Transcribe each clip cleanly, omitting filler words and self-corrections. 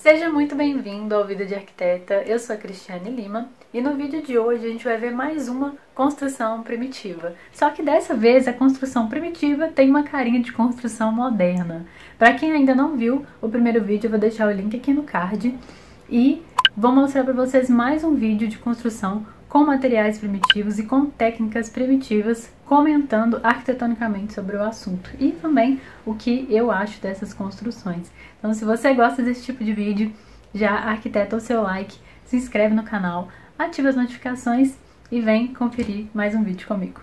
Seja muito bem-vindo ao Vida de Arquiteta, eu sou a Cristiane Lima e no vídeo de hoje a gente vai ver mais uma construção primitiva. Só que dessa vez a construção primitiva tem uma carinha de construção moderna. Para quem ainda não viu o primeiro vídeo, eu vou deixar o link aqui no card e vou mostrar para vocês mais um vídeo de construção com materiais primitivos e com técnicas primitivas, comentando arquitetonicamente sobre o assunto e também o que eu acho dessas construções. Então, se você gosta desse tipo de vídeo, já arquiteta o seu like, se inscreve no canal, ativa as notificações e vem conferir mais um vídeo comigo.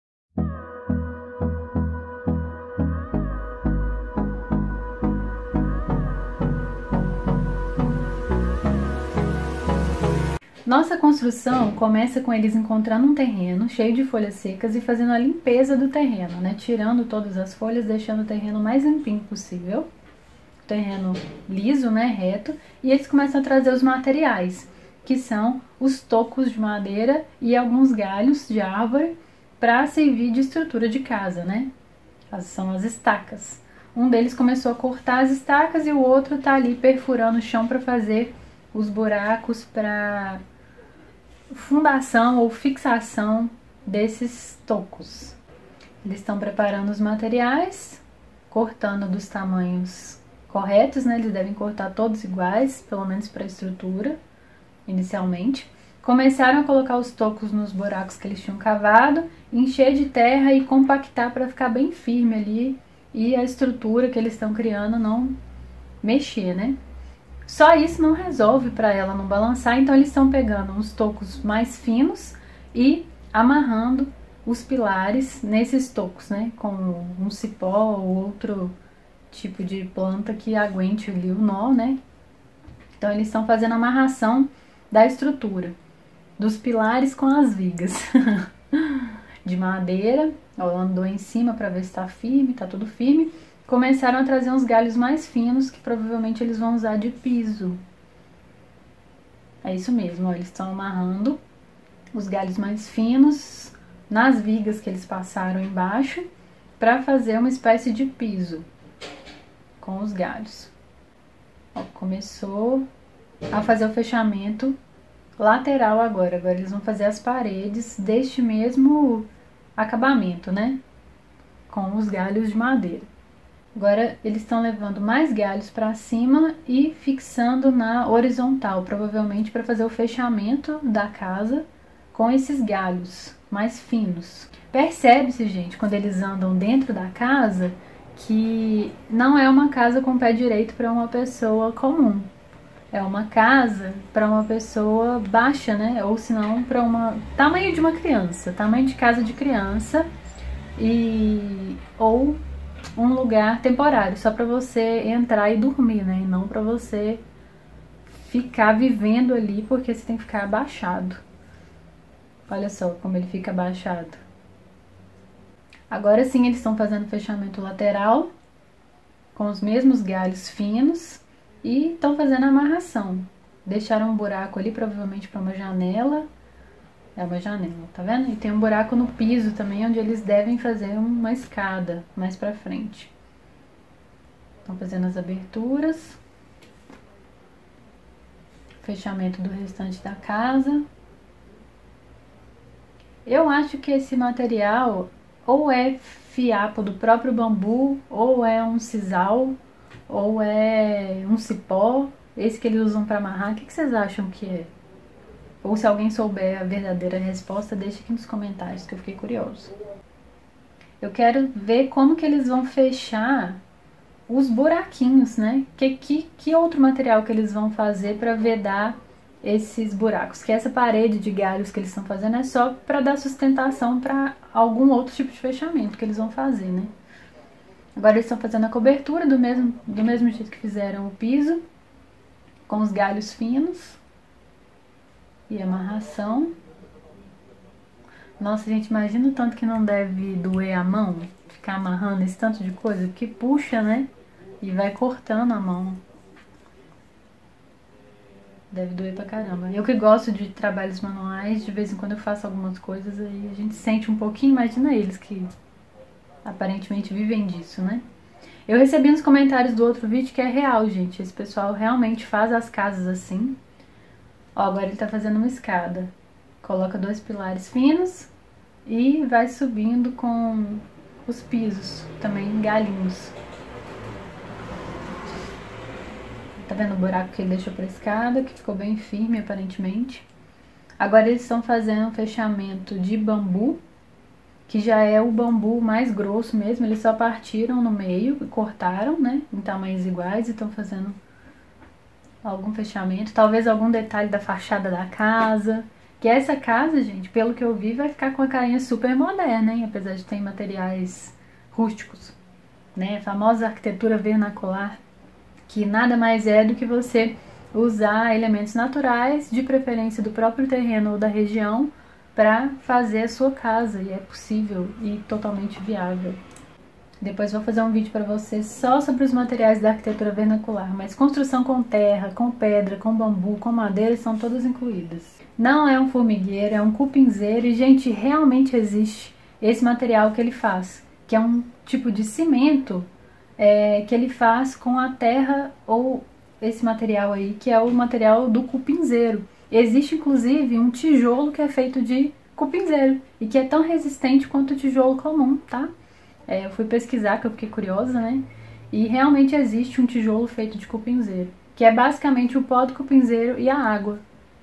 Nossa construção começa com eles encontrando um terreno cheio de folhas secas e fazendo a limpeza do terreno, né? Tirando todas as folhas, deixando o terreno mais limpinho possível. Terreno liso, né? Reto. E eles começam a trazer os materiais, que são os tocos de madeira e alguns galhos de árvore para servir de estrutura de casa, né? São as estacas. Um deles começou a cortar as estacas e o outro tá ali perfurando o chão para fazer os buracos para fundação ou fixação desses tocos. Eles estão preparando os materiais, cortando dos tamanhos corretos, né? Eles devem cortar todos iguais, pelo menos para a estrutura, inicialmente. Começaram a colocar os tocos nos buracos que eles tinham cavado, encher de terra e compactar para ficar bem firme ali e a estrutura que eles estão criando não mexer, né? Só isso não resolve para ela não balançar, então eles estão pegando uns tocos mais finos e amarrando os pilares nesses tocos, né? Com um cipó ou outro tipo de planta que aguente ali o nó, né? Então eles estão fazendo a amarração da estrutura, dos pilares com as vigas de madeira. Ó, andou em cima para ver se tá firme, tá tudo firme. Começaram a trazer uns galhos mais finos que provavelmente eles vão usar de piso. É isso mesmo, ó, eles estão amarrando os galhos mais finos nas vigas que eles passaram embaixo para fazer uma espécie de piso com os galhos. Ó, começou a fazer o fechamento lateral agora. Agora eles vão fazer as paredes deste mesmo acabamento, né? Com os galhos de madeira. Agora eles estão levando mais galhos para cima e fixando na horizontal, provavelmente para fazer o fechamento da casa com esses galhos mais finos. Percebe-se, gente, quando eles andam dentro da casa, que não é uma casa com pé direito para uma pessoa comum. É uma casa para uma pessoa baixa, né? Ou se não, para uma tamanho de uma criança, tamanho de casa de criança ou um lugar temporário, só para você entrar e dormir, né? E não para você ficar vivendo ali, porque você tem que ficar abaixado. Olha só como ele fica abaixado. Agora sim eles estão fazendo fechamento lateral com os mesmos galhos finos e estão fazendo a amarração. Deixaram um buraco ali, provavelmente para uma janela. É uma janela, tá vendo? E tem um buraco no piso também, onde eles devem fazer uma escada mais pra frente. Estão fazendo as aberturas. Fechamento do restante da casa. Eu acho que esse material ou é fiapo do próprio bambu, ou é um sisal, ou é um cipó. Esse que eles usam pra amarrar, o que vocês acham que é? Ou se alguém souber a verdadeira resposta, deixa aqui nos comentários, que eu fiquei curioso. Eu quero ver como que eles vão fechar os buraquinhos, né? Que outro material que eles vão fazer para vedar esses buracos? Que essa parede de galhos que eles estão fazendo é só para dar sustentação para algum outro tipo de fechamento que eles vão fazer, né? Agora eles estão fazendo a cobertura do mesmo jeito que fizeram o piso, com os galhos finos. E amarração. Nossa, gente, imagina o tanto que não deve doer a mão, ficar amarrando esse tanto de coisa, porque puxa, né? E vai cortando a mão. Deve doer pra caramba. Eu que gosto de trabalhos manuais, de vez em quando eu faço algumas coisas, aí a gente sente um pouquinho, imagina eles que aparentemente vivem disso, né? Eu recebi nos comentários do outro vídeo que é real, gente. Esse pessoal realmente faz as casas assim. Ó, agora ele tá fazendo uma escada. Coloca 2 pilares finos e vai subindo com os pisos, também galinhos. Tá vendo o buraco que ele deixou pra escada, que ficou bem firme aparentemente. Agora eles estão fazendo um fechamento de bambu, que já é o bambu mais grosso mesmo. Eles só partiram no meio e cortaram, né, em tamanhos iguais e estão fazendo algum fechamento, talvez algum detalhe da fachada da casa. Que essa casa, gente, pelo que eu vi, vai ficar com a carinha super moderna, hein? Apesar de ter materiais rústicos, né? A famosa arquitetura vernacular, que nada mais é do que você usar elementos naturais, de preferência do próprio terreno ou da região, para fazer a sua casa. E é possível e totalmente viável. Depois vou fazer um vídeo para vocês só sobre os materiais da arquitetura vernacular, mas construção com terra, com pedra, com bambu, com madeira são todas incluídas. Não é um formigueiro, é um cupinzeiro e, gente, realmente existe esse material que ele faz, que é um tipo de cimento que ele faz com a terra ou esse material aí, que é o material do cupinzeiro. Existe, inclusive, um tijolo que é feito de cupinzeiro e que é tão resistente quanto o tijolo comum, tá? Eu fui pesquisar, que eu fiquei curiosa, né? E realmente existe um tijolo feito de cupinzeiro, que é basicamente o pó do cupinzeiro e a água.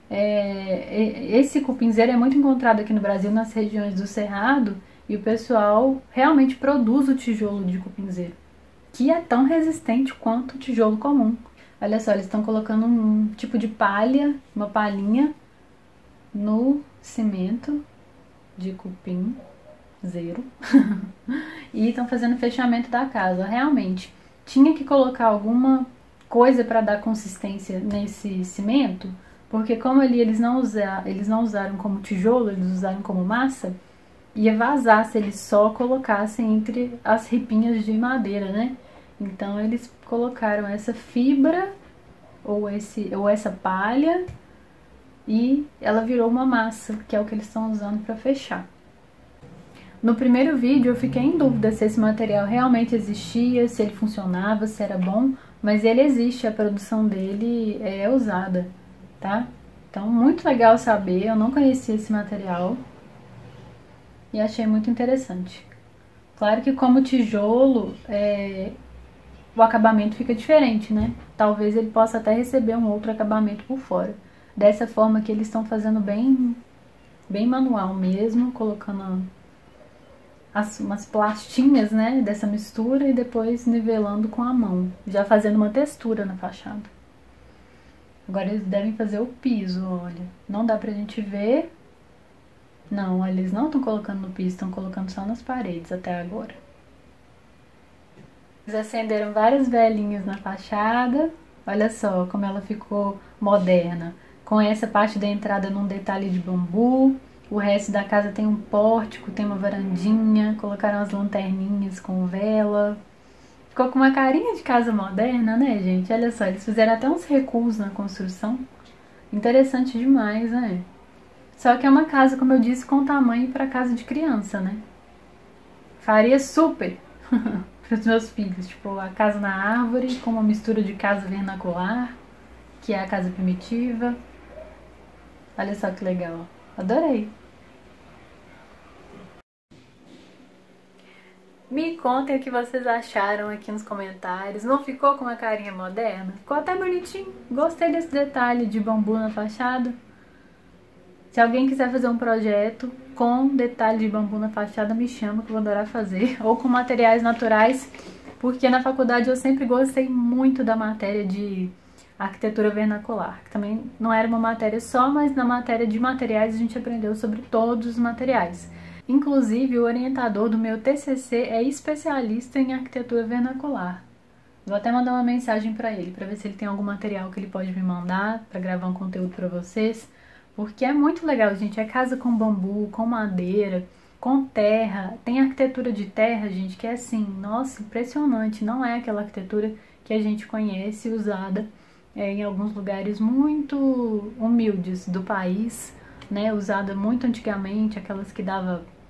Esse cupinzeiro é muito encontrado aqui no Brasil, nas regiões do Cerrado, e o pessoal realmente produz o tijolo de cupinzeiro, que é tão resistente quanto o tijolo comum. Olha só, eles estão colocando um tipo de palha, uma palhinha, no cimento de cupim zero e estão fazendo o fechamento da casa. Realmente tinha que colocar alguma coisa para dar consistência nesse cimento, porque como ali eles não usaram como tijolo, eles usaram como massa, ia vazar se eles só colocassem entre as ripinhas de madeira, né? Então eles colocaram essa fibra ou essa palha e ela virou uma massa, que é o que eles estão usando para fechar. No primeiro vídeo eu fiquei em dúvida se esse material realmente existia, se ele funcionava, se era bom, mas ele existe, a produção dele é usada, tá? Então, muito legal saber, eu não conhecia esse material e achei muito interessante. Claro que como tijolo, o acabamento fica diferente, né? Talvez ele possa até receber um outro acabamento por fora. Dessa forma que eles estão fazendo bem manual mesmo, colocando umas plastinhas, né, dessa mistura e depois nivelando com a mão, já fazendo uma textura na fachada. Agora eles devem fazer o piso, olha. Não dá pra gente ver. Não, eles não estão colocando no piso, estão colocando só nas paredes até agora. Eles acenderam várias velinhas na fachada. Olha só como ela ficou moderna. Com essa parte da entrada num detalhe de bambu. O resto da casa tem um pórtico, tem uma varandinha, colocaram as lanterninhas com vela. Ficou com uma carinha de casa moderna, né, gente? Olha só, eles fizeram até uns recuos na construção. Interessante demais, né? Só que é uma casa, como eu disse, com tamanho para casa de criança, né? Faria super para os meus filhos. Tipo, a casa na árvore com uma mistura de casa vernacular, que é a casa primitiva. Olha só que legal. Adorei. Me contem o que vocês acharam aqui nos comentários. Não ficou com uma carinha moderna? Ficou até bonitinho. Gostei desse detalhe de bambu na fachada. Se alguém quiser fazer um projeto com detalhe de bambu na fachada, me chama que eu vou adorar fazer. Ou com materiais naturais, porque na faculdade eu sempre gostei muito da matéria de arquitetura vernacular, que também não era uma matéria só, mas na matéria de materiais a gente aprendeu sobre todos os materiais. Inclusive, o orientador do meu TCC é especialista em arquitetura vernacular. Vou até mandar uma mensagem para ele, para ver se ele tem algum material que ele pode me mandar para gravar um conteúdo para vocês, porque é muito legal, gente. É casa com bambu, com madeira, com terra. Tem arquitetura de terra, gente, que é assim, nossa, impressionante. Não é aquela arquitetura que a gente conhece, usada em alguns lugares muito humildes do país, né? Usada muito antigamente, aquelas que dava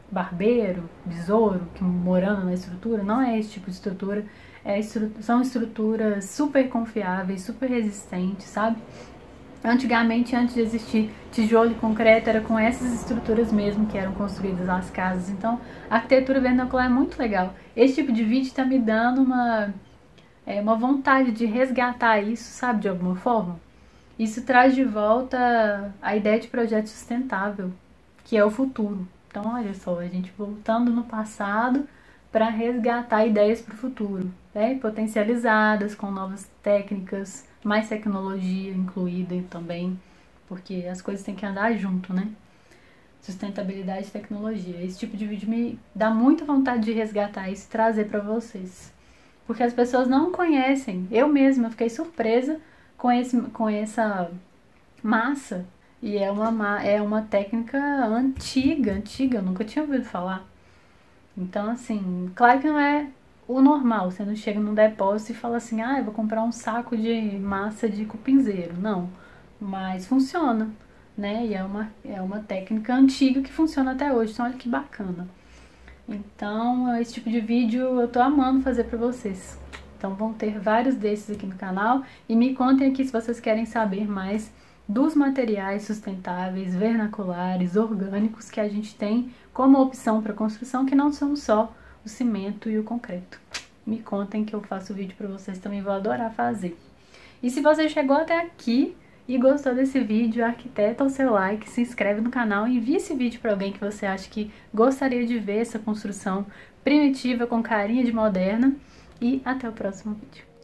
barbeiro, besouro, que morando na estrutura. Não é esse tipo de estrutura. São estruturas super confiáveis, super resistentes, sabe? Antigamente, antes de existir tijolo e concreto, era com essas estruturas mesmo que eram construídas as casas. Então, a arquitetura vernacular é muito legal. Esse tipo de vídeo está me dando uma vontade de resgatar isso, sabe, de alguma forma. Isso traz de volta a ideia de projeto sustentável, que é o futuro. Então, olha só, a gente voltando no passado para resgatar ideias para o futuro, né? Potencializadas com novas técnicas, mais tecnologia incluída também, porque as coisas têm que andar junto, né? Sustentabilidade e tecnologia. Esse tipo de vídeo me dá muita vontade de resgatar isso e trazer para vocês, porque as pessoas não conhecem. Eu mesma fiquei surpresa com essa massa, e é uma técnica antiga, eu nunca tinha ouvido falar. Então, assim, claro que não é o normal, você não chega num depósito e fala assim, eu vou comprar um saco de massa de cupinzeiro, não, mas funciona, né, e é uma técnica antiga que funciona até hoje, então olha que bacana. Então, esse tipo de vídeo eu tô amando fazer pra vocês. Então vão ter vários desses aqui no canal, e me contem aqui se vocês querem saber mais dos materiais sustentáveis, vernaculares, orgânicos que a gente tem como opção para construção, que não são só o cimento e o concreto. Me contem que eu faço vídeo para vocês, também vou adorar fazer. E se você chegou até aqui e gostou desse vídeo, arquiteta o seu like, se inscreve no canal e envie esse vídeo para alguém que você acha que gostaria de ver essa construção primitiva com carinha de moderna. E até o próximo vídeo.